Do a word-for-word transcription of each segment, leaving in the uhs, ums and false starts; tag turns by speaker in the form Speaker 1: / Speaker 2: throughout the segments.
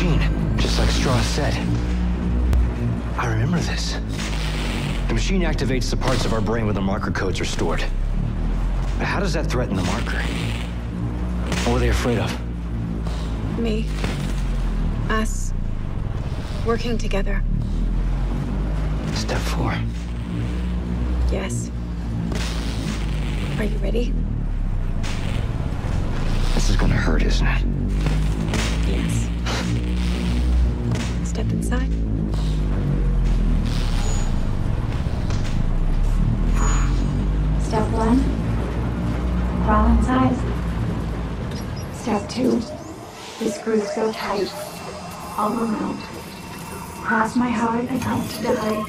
Speaker 1: machine, just like Strauss said. I remember this. The machine activates the parts of our brain where the marker codes are stored. But how does that threaten the marker? What were they afraid of?
Speaker 2: Me. Us. Working together.
Speaker 1: Step four.
Speaker 2: Yes. Are you ready?
Speaker 1: This is gonna hurt, isn't it?
Speaker 2: Yes. Step inside.
Speaker 3: Step one, crawl inside. Step two, the screws go tight, all around. Cross my heart and hope to die.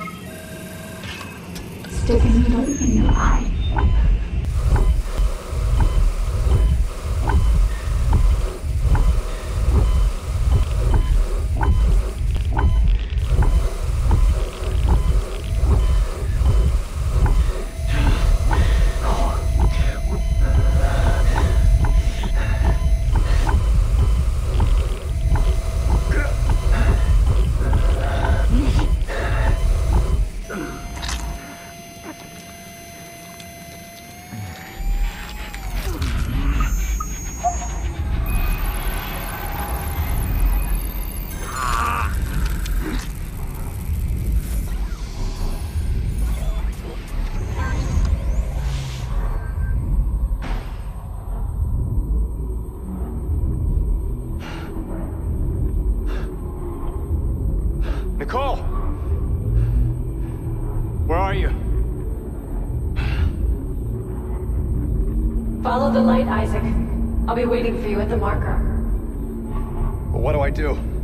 Speaker 3: Stick a needle in your eye.
Speaker 1: Nicole! Where are you?
Speaker 3: Follow the light, Isaac. I'll be waiting for you at the marker.
Speaker 1: Well, what do I do?